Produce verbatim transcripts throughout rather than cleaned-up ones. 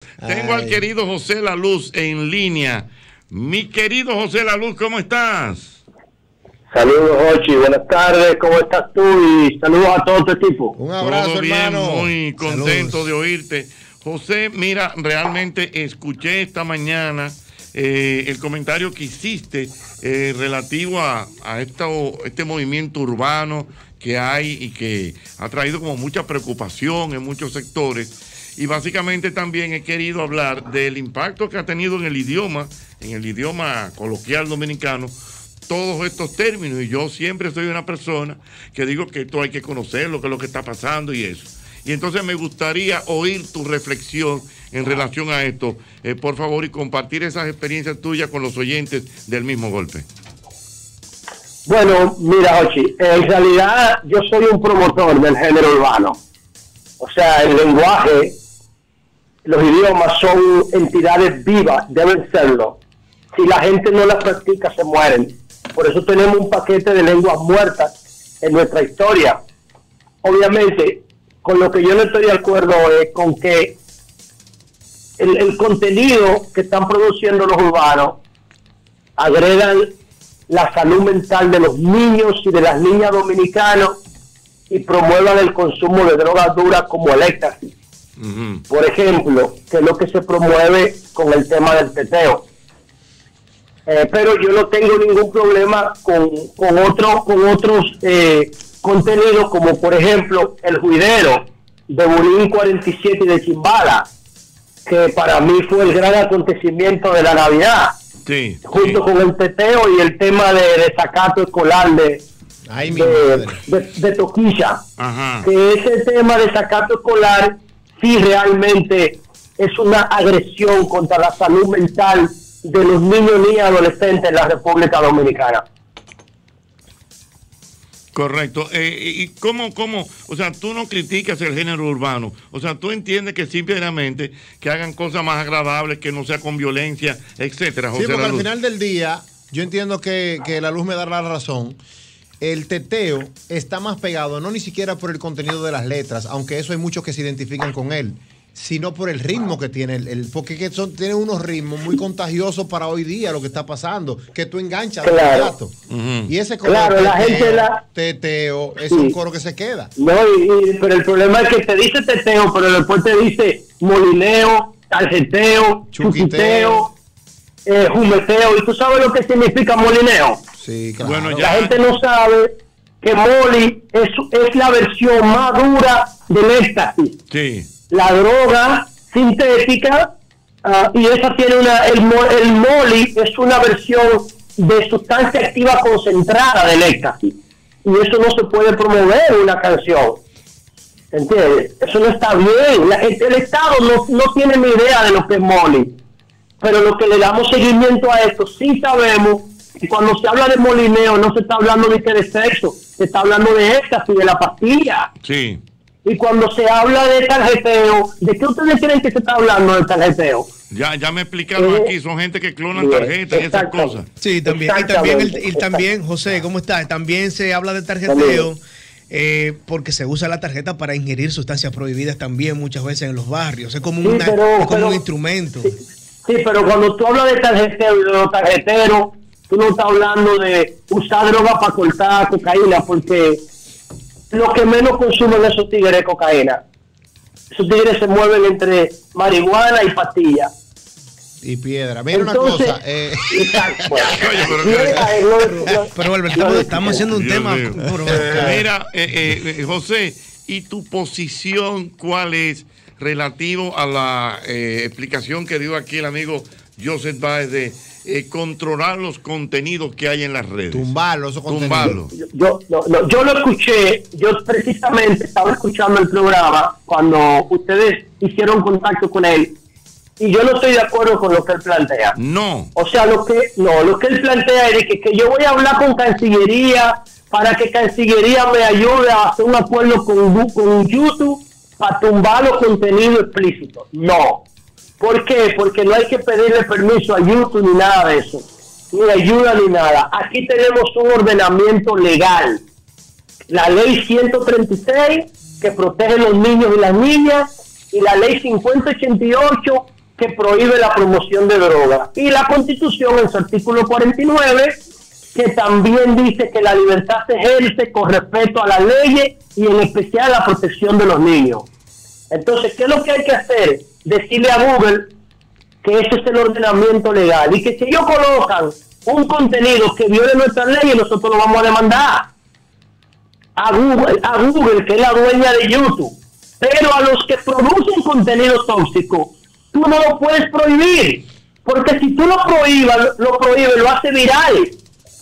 Tengo Ay. al querido José La Luz en línea. Mi querido José La Luz, ¿cómo estás? Saludos, Ochi, buenas tardes, ¿cómo estás tú? Y saludos a todo tu equipo. Un abrazo, todo bien, hermano. Muy contento Saludos. de oírte. José, mira, realmente escuché esta mañana eh, el comentario que hiciste eh, relativo a, a esto, este movimiento urbano que hay y que ha traído como mucha preocupación en muchos sectores. Y básicamente también he querido hablar del impacto que ha tenido en el idioma, en el idioma coloquial dominicano, todos estos términos. Y yo siempre soy una persona que digo que esto hay que conocerlo, que es lo que está pasando y eso. Y entonces me gustaría oír tu reflexión en relación a esto, eh, por favor, y compartir esas experiencias tuyas con los oyentes del mismo golpe. Bueno, mira, Ochi, en realidad yo soy un promotor del género urbano. O sea, el lenguaje, los idiomas son entidades vivas, deben serlo. Si la gente no las practica, se mueren. Por eso tenemos un paquete de lenguas muertas en nuestra historia. Obviamente, con lo que yo no estoy de acuerdo es con que el, el contenido que están produciendo los urbanos agregan la salud mental de los niños y de las niñas dominicanos y promuevan el consumo de drogas duras como el éxtasis. Uh-huh. Por ejemplo, que es lo que se promueve con el tema del teteo. Eh, pero yo no tengo ningún problema con, con, otro, con otros eh, contenidos, como por ejemplo el juidero de Bulín cuarenta y siete y de Chimbala, que para mí fue el gran acontecimiento de la Navidad. Sí, junto sí. con el teteo y el tema de desacato escolar de, Ay, de, de, de Toquilla. Ajá. Que ese tema de desacato escolar sí realmente es una agresión contra la salud mental de los niños, niñas y adolescentes en la República Dominicana. Correcto. Eh, ¿Y cómo, cómo? O sea, tú no criticas el género urbano. O sea, tú entiendes que simplemente que hagan cosas más agradables, que no sea con violencia, etcétera. José, sí, porque al final del día, yo entiendo que, que La Luz me da la razón. El teteo está más pegado, no ni siquiera por el contenido de las letras, aunque eso hay muchos que se identifican con él, sino por el ritmo que tiene, el, el porque que son, tiene unos ritmos muy contagiosos para hoy día, lo que está pasando, que tú enganchas de inmediato. Uh-huh. Y ese coro claro, teteo, la gente la... teteo, es sí. un coro que se queda. No, y, y, pero el problema es que te dice teteo, pero después te dice molineo, tarjeteo, chuquiteo, eh, jumeteo, y tú sabes lo que significa molineo. Sí, claro. Bueno, ya... La gente no sabe que moli es, es la versión más dura del éxtasis. Sí. La droga sintética, uh, y esa tiene una, el, el moli es una versión de sustancia activa concentrada del éxtasis, y eso no se puede promover en una canción, ¿entiendes? Eso no está bien. La, el, el Estado no, no tiene ni idea de lo que es moli, pero lo que le damos seguimiento a esto sí sabemos, y cuando se habla de molineo no se está hablando de que de sexo, se está hablando de éxtasis, de la pastilla. Sí. Y cuando se habla de tarjeteo, ¿de qué ustedes creen que se está hablando de tarjeteo? Ya, ya me explicaron eh, aquí, son gente que clonan tarjetas y esas cosas. Sí, también. Y también, el, y también José, ¿cómo está? También se habla de tarjeteo eh, porque se usa la tarjeta para ingerir sustancias prohibidas también muchas veces en los barrios. Es como, sí, una, pero, es como pero, un instrumento. Sí, sí, pero cuando tú hablas de tarjeteo y de los tarjeteros, tú no estás hablando de usar droga para cortar cocaína, porque lo que menos consumen esos tigres es cocaína. Esos tigres se mueven entre marihuana y pastilla. Y piedra. Mira Entonces, una cosa. Eh. Pero, Albert, estamos, estamos haciendo un Dios tema. Por, eh, mira, eh, eh, José, ¿y tu posición cuál es relativo a la eh, explicación que dio aquí el amigo Joseph Báez de eh, controlar los contenidos que hay en las redes? Tumbarlos, esos contenidos. Yo, yo, no, no, yo lo escuché, yo precisamente estaba escuchando el programa cuando ustedes hicieron contacto con él, y yo no estoy de acuerdo con lo que él plantea. No. O sea, lo que no, lo que él plantea es que, que yo voy a hablar con Cancillería para que Cancillería me ayude a hacer un acuerdo con, con YouTube para tumbar los contenidos explícitos. No. ¿Por qué? Porque no hay que pedirle permiso a YouTube ni nada de eso, ni ayuda ni nada. Aquí tenemos un ordenamiento legal, la ley ciento treinta y seis que protege a los niños y las niñas, y la ley cincuenta ochenta y ocho que prohíbe la promoción de drogas. Y la Constitución, en su artículo cuarenta y nueve, que también dice que la libertad se ejerce con respeto a las leyes y en especial a la protección de los niños. Entonces, ¿qué es lo que hay que hacer? Decirle a Google que ese es el ordenamiento legal y que si ellos colocan un contenido que viole nuestras leyes, nosotros lo vamos a demandar a Google, a Google, que es la dueña de YouTube. Pero a los que producen contenido tóxico, tú no lo puedes prohibir, porque si tú lo prohíbas, lo prohíbes, lo hace viral.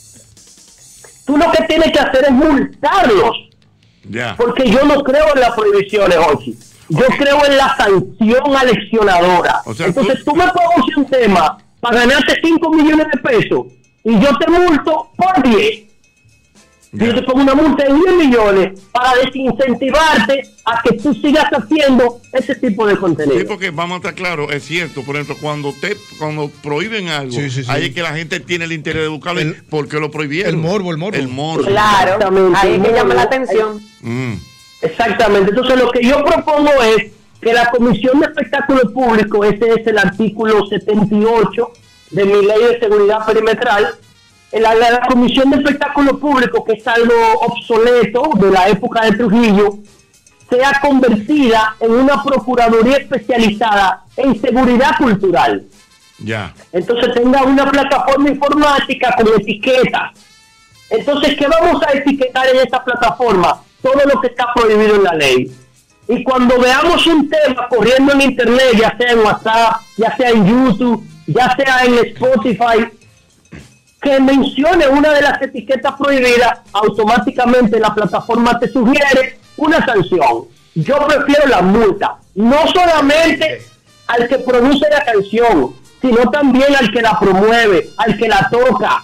Tú lo que tienes que hacer es multarlos. Yeah. Porque yo no creo en las prohibiciones, Ochi. Yo okay. creo en la sanción aleccionadora. O sea, entonces tú, tú me produces un tema para ganarte cinco millones de pesos y yo te multo por diez. Yeah. Yo te pongo una multa de diez millones para desincentivarte a que tú sigas haciendo ese tipo de contenido. Sí, porque vamos a estar claros, es cierto, por ejemplo, cuando te cuando prohíben algo, sí, sí, sí. ahí es que la gente tiene el interés de buscarlo. El, ¿por qué lo prohibieron? El morbo, el morbo. El morbo. Claro, ahí es que llama la atención. Mm. Exactamente. Entonces lo que yo propongo es que la Comisión de Espectáculo Público, ese es el artículo setenta y ocho de mi ley de seguridad perimetral, la, la, la Comisión de Espectáculo Público, que es algo obsoleto de la época de Trujillo, sea convertida en una Procuraduría especializada en seguridad cultural. Ya. Entonces tenga una plataforma informática con etiquetas. Entonces, ¿qué vamos a etiquetar en esta plataforma? Todo lo que está prohibido en la ley. Y cuando veamos un tema corriendo en internet, ya sea en WhatsApp, ya sea en YouTube, ya sea en Spotify, que mencione una de las etiquetas prohibidas, automáticamente la plataforma te sugiere una sanción. Yo prefiero la multa, no solamente al que produce la canción, sino también al que la promueve, al que la toca,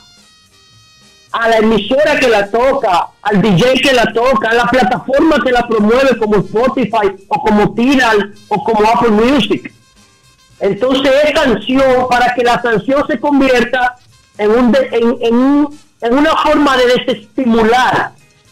a la emisora que la toca, al D J que la toca, a la plataforma que la promueve como Spotify o como Tidal o como Apple Music. Entonces es sanción para que la sanción se convierta en, un de, en, en, en una forma de desestimular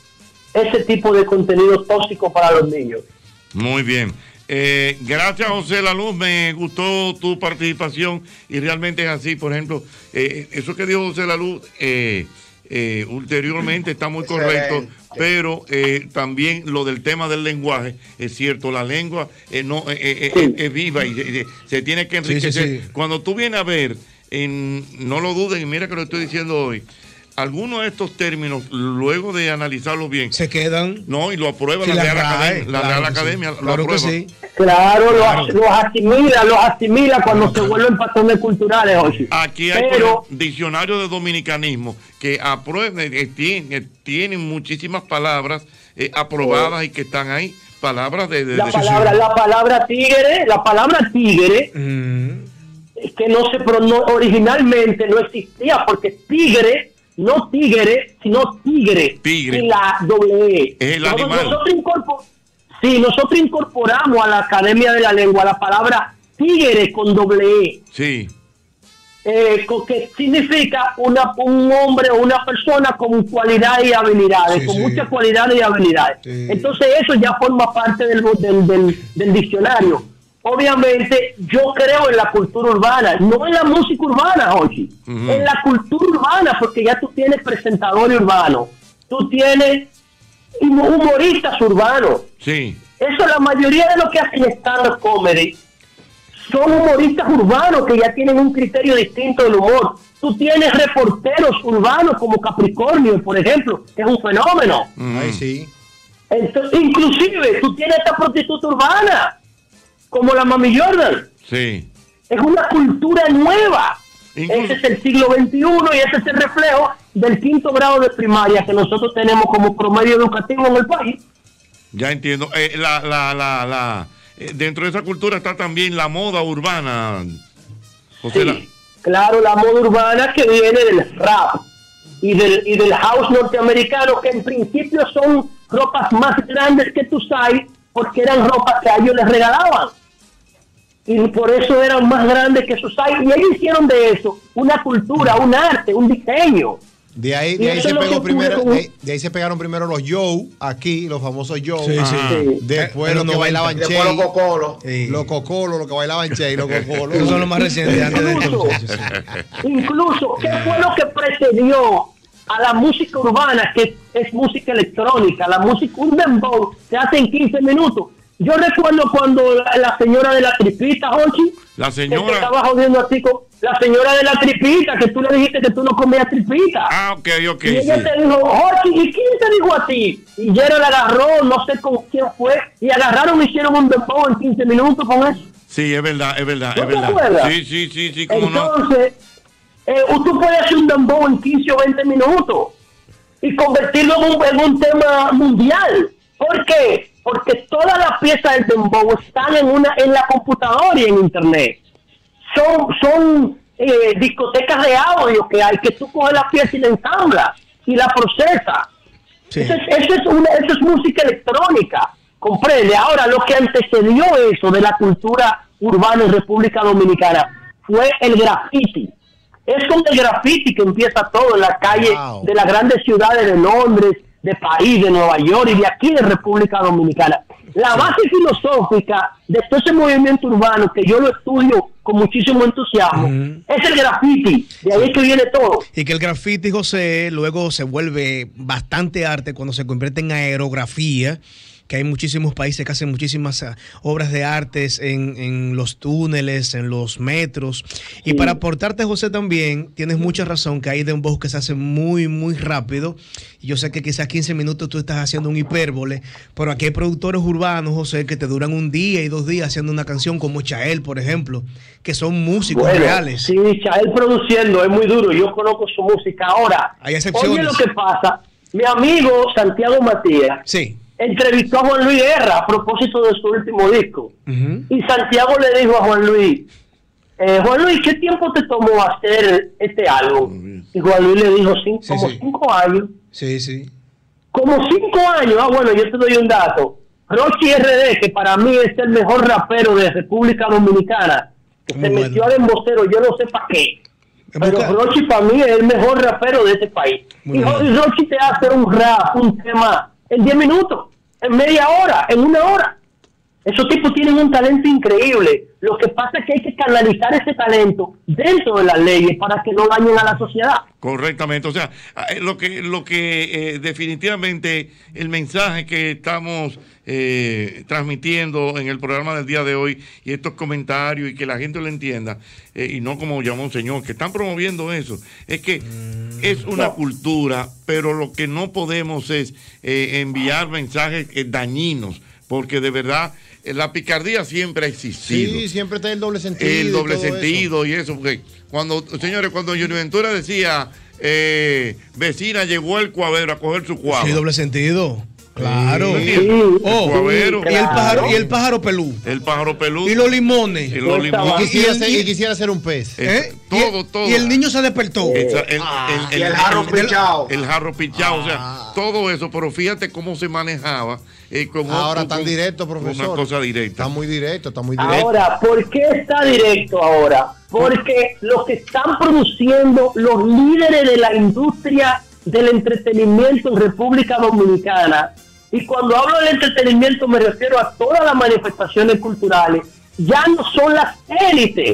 ese tipo de contenido tóxico para los niños. Muy bien. Eh, gracias, José La Luz, me gustó tu participación y realmente es así. Por ejemplo, eh, eso que dijo José La Luz eh, eh, ulteriormente está muy correcto, excelente. Pero eh, también lo del tema del lenguaje es cierto, la lengua eh, no eh, eh, sí. es, es viva y se, se tiene que enriquecer. Sí, sí, sí. Cuando tú vienes a ver, en, no lo duden, y mira que lo estoy diciendo hoy, algunos de estos términos, luego de analizarlos bien, se quedan. No, y lo aprueba sí, la, Real Academia. La Real Academia lo aprueba. Sí. Claro, claro. Los, los asimila, los asimila cuando se vuelven patrones culturales, Ochi. Aquí hay Pero, un diccionario de dominicanismo que aprueba, eh, tiene, tiene muchísimas palabras eh, aprobadas eh, y que están ahí. Palabras de. de la, de palabra, la palabra tigre, la palabra tigre, mm. es que no se no, originalmente no existía, porque tigre. No tigre, sino tigre. Tigre. Y la doble E. Es el animal. Nosotros, nosotros, incorpor, sí, nosotros incorporamos a la Academia de la Lengua la palabra tigre con doble E. Sí. Eh, que significa una, un hombre o una persona con cualidades y habilidades, sí, con sí. muchas cualidades y habilidades. Sí. Entonces eso ya forma parte del, del, del, del diccionario. Obviamente yo creo en la cultura urbana, no en la música urbana, Ochi, uh-huh. en la cultura urbana, porque ya tú tienes presentadores urbanos, tú tienes humoristas urbanos. Sí. Eso, la mayoría de los que hacen stand-up comedy son humoristas urbanos que ya tienen un criterio distinto del humor. Tú tienes reporteros urbanos como Capricornio, por ejemplo, que es un fenómeno. Uh-huh. Ay, sí. Entonces, inclusive tú tienes esta prostituta urbana como la Mami Jordan. Sí. Es una cultura nueva. Incluso, ese es el siglo veintiuno y ese es el reflejo del quinto grado de primaria que nosotros tenemos como promedio educativo en el país. Ya entiendo. Eh, la, la, la, la, eh, dentro de esa cultura está también la moda urbana. José, sí, la... claro, la moda urbana que viene del rap y del, y del house norteamericano, que en principio son ropas más grandes que tú sabes, porque eran ropas que a ellos les regalaban. Y por eso eran más grandes que sus años. Y ellos hicieron de eso una cultura, un arte, un diseño. De ahí, de ahí se pegó primero, de, de ahí se pegaron primero los Joe, aquí, los famosos Joe. Sí, sí. Después los que bailaban Che. Después los Cocolo. Sí. Los Cocolo, los que bailaban Che y los Cocolo. Esos son los más recientes antes de Incluso, entonces. incluso, ¿qué fue lo que precedió a la música urbana, que es música electrónica? La música, un dembow se hace en quince minutos. Yo recuerdo cuando la, la señora de la tripita, Jochi, La que te señora. estaba jodiendo a ti con la señora de la tripita, que tú le dijiste que tú no comías tripita. Ah, ok, ok. Y ella Sí. te dijo, Jochi, ¿y quién te dijo a ti? Y Yera la agarró, no sé con quién fue, y agarraron y hicieron un dembow en quince minutos con eso. Sí, es verdad, es verdad, ¿No es te verdad. acuerdas? Sí, sí, sí, sí, cómo no. Entonces, eh, tú puedes hacer un dembow en quince o veinte minutos y convertirlo en un, en un tema mundial. ¿Por qué? Porque todas las piezas del dembow están en una en la computadora y en internet. Son son eh, discotecas de audio que hay, que tú coges la pieza y la ensamblas y la procesas. Sí. Eso, es, eso, es una, eso es música electrónica, comprende. Ahora, lo que antecedió eso de la cultura urbana en República Dominicana fue el graffiti. Es con el graffiti que empieza todo en la calle Wow. de las grandes ciudades de Londres, de París, de Nueva York y de aquí de República Dominicana. La base filosófica de todo ese movimiento urbano, que yo lo estudio con muchísimo entusiasmo, Ujú. es el graffiti. De ahí es que viene todo. Y que el graffiti, José, luego se vuelve bastante arte cuando se convierte en aerografía, que hay muchísimos países que hacen muchísimas uh, obras de artes en, en los túneles, en los metros. Y Sí. para aportarte, José, también, tienes mucha razón que hay dembow que se hace muy, muy rápido. Y yo sé que quizás quince minutos tú estás haciendo un hipérbole, pero aquí hay productores urbanos, José, que te duran un día y dos días haciendo una canción, como Chael, por ejemplo, que son músicos Bueno, reales. sí, Chael produciendo es muy duro. Yo conozco su música. Ahora, Hay excepciones. oye lo que pasa. Mi amigo Santiago Matías Sí. entrevistó a Juan Luis Guerra a propósito de su último disco. Ujú. Y Santiago le dijo a Juan Luis, eh, Juan Luis, ¿qué tiempo te tomó hacer este álbum? Y Juan Luis le dijo, cinco, Sí, como sí. cinco años. Sí, sí. Como cinco años. Ah, bueno, yo te doy un dato. Rochi R D, que para mí es el mejor rapero de República Dominicana, que Muy se bueno. metió al embostero, yo no sé para qué. En Pero busca- Rochi para mí es el mejor rapero de este país. Muy Y bien. Rochi te hace un rap, un tema, en diez minutos, en media hora, en una hora. Esos tipos tienen un talento increíble. Lo que pasa es que hay que canalizar ese talento dentro de las leyes para que no dañen a la sociedad. Correctamente, o sea, eh, lo que lo que eh, definitivamente el mensaje que estamos eh, transmitiendo en el programa del día de hoy y estos comentarios y que la gente lo entienda, eh, y no como llamó un señor, que están promoviendo eso, es que es una No. cultura, pero lo que no podemos es eh, enviar mensajes eh, dañinos, porque de verdad eh, la picardía siempre ha existido. Sí, siempre está el doble sentido. El y doble todo eso. sentido y eso, porque cuando, señores, cuando Junior Ventura decía, eh, vecina, llegó el cuavero a coger su cuava. Sí, doble sentido. Claro. Sí. Sí, Oh, cuavero. y el pájaro, y el claro. pájaro pelú. El pájaro peludo. Y los limones. y los Esa limones. Y quisiera, Y el- ser, y quisiera ser un pez. Eh, ¿Eh? todo, y, todo. Y el niño se despertó. Esa- el, Ah, el- y el- el jarro el- pichao. El jarro pichao, o sea, Ah. todo eso, pero fíjate cómo se manejaba. eh, con Ahora con- tan con- directo, con profesor. Una cosa directa. Está muy directo, está muy directo. Ahora, ¿por qué está directo ahora? Porque los que están produciendo, los líderes de la industria del entretenimiento en República Dominicana, y cuando hablo del entretenimiento me refiero a todas las manifestaciones culturales, ya no son las élites,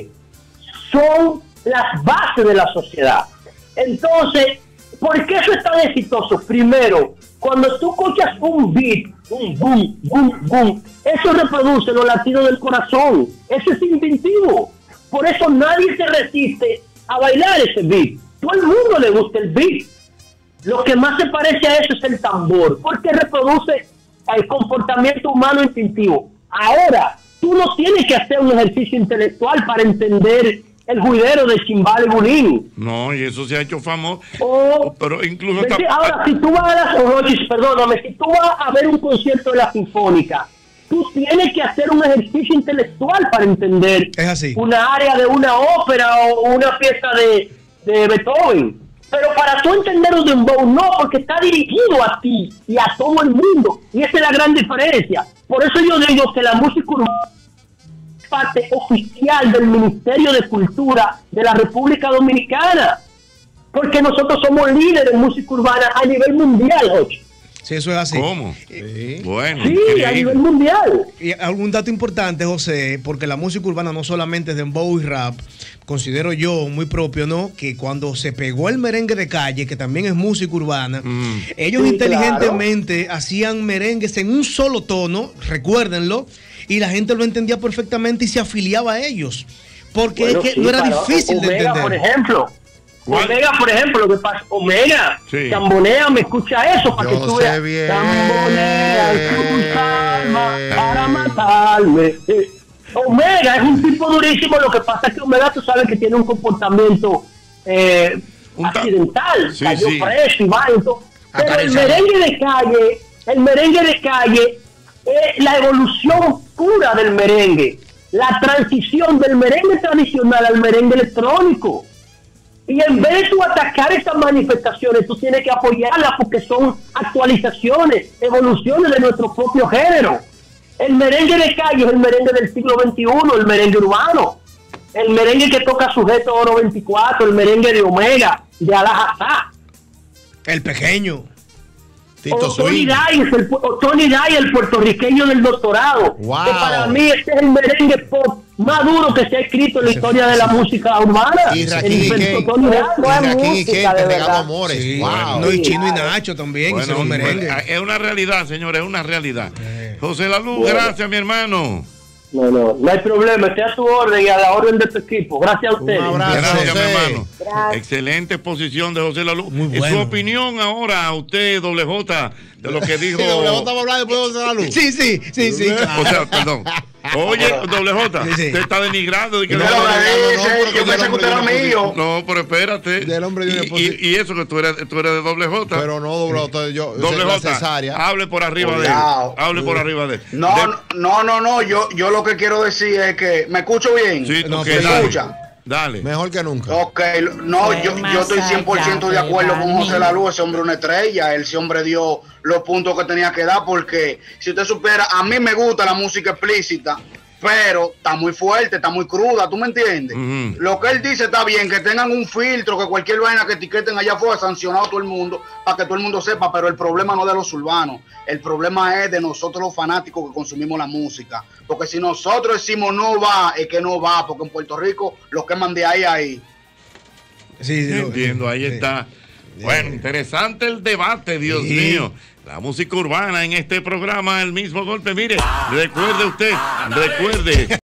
son las bases de la sociedad. Entonces, ¿por qué eso es tan exitoso? Primero, cuando tú escuchas un beat, un boom, boom, boom, eso reproduce los latidos del corazón. Eso es instintivo. Por eso nadie se resiste a bailar ese beat. Todo el mundo le gusta el beat. Lo que más se parece a eso es el tambor, porque reproduce el comportamiento humano instintivo. Ahora, tú no tienes que hacer un ejercicio intelectual para entender el juidero de Chimbal y Bulín. No, y eso se ha hecho famoso. O- Pero incluso Vete, hasta- ahora, si tú vas a las Orochis, perdóname, si tú vas a ver un concierto de la Sinfónica, tú tienes que hacer un ejercicio intelectual para entender Es así. una área de una ópera o una pieza de, de Beethoven. Pero para tú entender un dembow, no, porque está dirigido a ti y a todo el mundo. Y esa es la gran diferencia. Por eso yo digo que la música urbana es parte oficial del Ministerio de Cultura de la República Dominicana. porque nosotros somos líderes en música urbana a nivel mundial, Jochi. Sí, eso es así. ¿Cómo? Sí. Bueno, sí, increíble. a nivel mundial. Y algún dato importante, José, porque la música urbana no solamente es dembow y rap, considero yo muy propio, ¿no? Que cuando se pegó el merengue de calle, que también es música urbana, mm. ellos sí, inteligentemente claro. hacían merengues en un solo tono, recuérdenlo, y la gente lo entendía perfectamente y se afiliaba a ellos. Porque bueno, es que sí, no era difícil Omega, de entender. Por ejemplo. Omega, por ejemplo, lo que pasa, Omega, sí. Tambonea, me escucha eso para Yo que tú veas. Bien. Tambonea, tu alma para matarme. Eh, Omega es un tipo durísimo, lo que pasa es que Omega tú sabes que tiene un comportamiento eh, un accidental, sí, cayó sí. preso y va, entonces, pero el merengue de calle, el merengue de calle es la evolución pura del merengue, la transición del merengue tradicional al merengue electrónico. Y en vez de tú atacar estas manifestaciones, tú tienes que apoyarlas porque son actualizaciones, evoluciones de nuestro propio género. El merengue de calle es el merengue del siglo veintiuno, el merengue urbano. El merengue que toca Sujeto Oro veinticuatro, el merengue de Omega, de Alajazá. El pequeño. O Tony Day, el, Tony Day, el puertorriqueño del doctorado. Wow. Que para mí este es el merengue pop más duro que se ha escrito en la historia de la música urbana. Y Raquín y Ken. Y Ken, te regalo amores. Sí, wow. No, y Chino y Nacho también bueno, hicieron merengue. Es una realidad, señores, es una realidad. Eh. José La Luz, bueno. Gracias, mi hermano. No, no, no hay problema, esté a su orden y a la orden de tu equipo. Gracias a ustedes. Un abrazo, gracias, José. mi hermano. Gracias. Excelente exposición de José La Luz. Muy bueno. Su opinión ahora, a usted, doble J, de lo que dijo. Sí, doble J va a hablar después de José La Luz. Sí, sí, sí, sí. Claro. O sea, perdón. Oye, doble J, sí, sí. te está denigrando. De que no, no, no, no, no, yo pensé que usted era mío. No, pero espérate. Del hombre de y, y, y eso que tú eres, tú eres de doble J. Pero no, doble J, yo. Doble J, cesárea. hable por arriba Cuidado. de él. Hable por arriba de él. No, de... no, no, no. Yo, yo lo que quiero decir es que. ¿Me escucho bien? Sí, no, okay, ¿me dale. escucha? Dale. Mejor que nunca. Ok, no, yo, yo estoy cien por ciento de acuerdo con José La Luz. Ese hombre es una estrella. Ese hombre dio los puntos que tenía que dar. Porque si usted supiera, a mí me gusta la música explícita, pero está muy fuerte, está muy cruda, ¿tú me entiendes? Uh-huh. Lo que él dice está bien, que tengan un filtro, que cualquier vaina que etiqueten allá afuera, sancionado a todo el mundo, para que todo el mundo sepa, pero el problema no es de los urbanos, el problema es de nosotros los fanáticos que consumimos la música, porque si nosotros decimos no va, es que no va, porque en Puerto Rico los queman de ahí a ahí. Sí, sí, entiendo, ahí sí. está. Bueno, interesante el debate, Dios sí. mío. La música urbana en este programa, el mismo golpe. Mire, recuerde usted, recuerde.